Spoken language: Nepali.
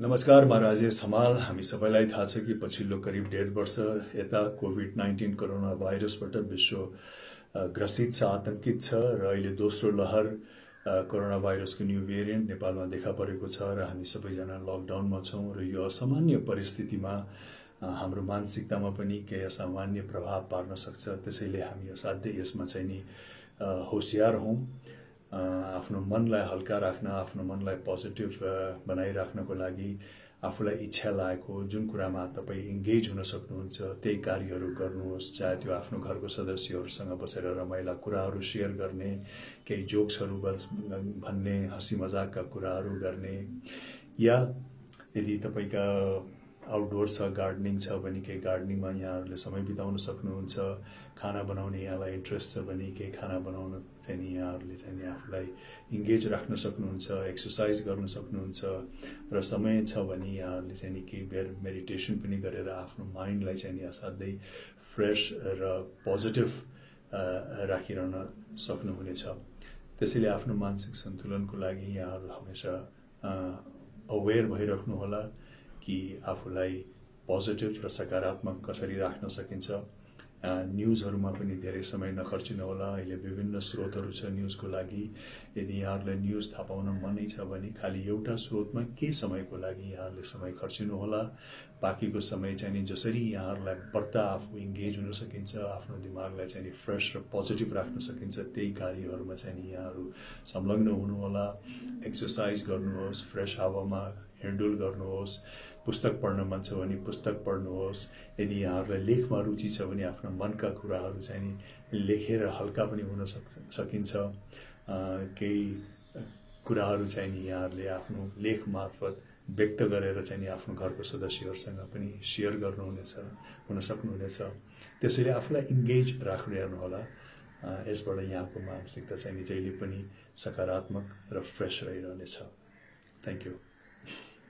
नमस्कार, म राजेश हमाल। हामी सबैलाई थाहा छ कि पछिल्लो करिब 1.5 वर्ष यता कोभिड-19 कोरोना भाइरसबाट विश्व ग्रसित छ, आतंकित छ र अहिले दोस्रो लहर कोरोना भाइरसको न्यू भेरिएन्ट नेपालमा देखा परेको छ र हामी सबैजना लकडाउनमा छौं र यो असामान्य परिस्थितिमा हाम्रो मानसिकतामा पनि केही असामान्य प्रभाव पार्न सक्छ। त्यसैले हामी असाध्यै यसमा चाहिँ नि होशियार हौं। आफ्नो मनलाई हल्का राख्न, आफ्नो मनलाई पोजिटिभ बनाइराख्नको लागि आफूलाई इच्छा लागेको जुन कुरामा तपाईं इन्गेज हुन सक्नुहुन्छ त्यही कार्यहरू गर्नुहोस्। चाहे त्यो आफ्नो घरको सदस्यहरूसँग बसेर रमाइला कुराहरू शेयर गर्ने, केही जोक्सहरू भन्ने, हँसी मजाकका कुराहरू गर्ने, या यदि तपाईका आउटडोर छ, गार्डनिङ छ भने केही गार्डनिङमा यहाँहरूले समय बिताउन सक्नुहुन्छ। खाना बनाउने यहाँलाई इन्ट्रेस्ट छ भने केही खाना बनाउन चाहिँ यहाँहरूले चाहिँ आफूलाई इन्गेज राख्न सक्नुहुन्छ, एक्सरसाइज गर्न सक्नुहुन्छ र समय छ भने यहाँहरूले चाहिँ केही बेर मेडिटेसन पनि गरेर आफ्नो माइन्डलाई चाहिँ असाध्यै फ्रेश र पोजिटिभ राखिरहन सक्नुहुनेछ। त्यसैले आफ्नो मानसिक सन्तुलनको लागि यहाँहरू हमेशा अवेर भइराख्नु होला कि आफूलाई पोजिटिभ र सकारात्मक कसरी राख्न सकिन्छ। न्यूजहरुमा पनि धेरै समय नखर्चिनु होला। अहिले विभिन्न स्रोतहरु छ न्यूजको लागि। यदि यहाँहरुलाई न्यूज थाहा पाउन मनै छ भने खाली एउटा स्रोतमा केही समयको लागि यहाँहरुले समय खर्चिनु होला। बाँकीको समय चाहिँ जसरी यहाँहरुलाई बढ्ता आफू इन्गेज हुन सकिन्छ, आफ्नो दिमागलाई चाहिँ फ्रेश र पोजिटिभ राख्न सकिन्छ, त्यही कार्यहरुमा चाहिँ यहाँहरु संलग्न हुनु होला। एक्सरसाइज गर्नुहोस्, फ्रेश हावामा हिँडडुल गर्नुहोस्, पुस्तक पढ्न मन छ भने पुस्तक पढ्नुहोस्। यदि यहाँहरुलाई लेखमा रुचि छ भने आफ्ना मनका कुराहरू चाहिँ लेखेर हल्का पनि हुन सकिन्छ। केही कुराहरू चाहिँ यहाँहरुले आफ्नो लेख मार्फत व्यक्त गरेर चाहिँ आफ्नो घरको सदस्यहरूसँग पनि शेयर गर्नुहुनेछ, हुन सक्नुहुनेछ। त्यसैले आफूलाई इन्गेज राख्नु होला। यसबाट यहाँको मानसिकता चाहिँ जहिले पनि सकारात्मक र फ्रेश रहिरहनेछ। Thank you.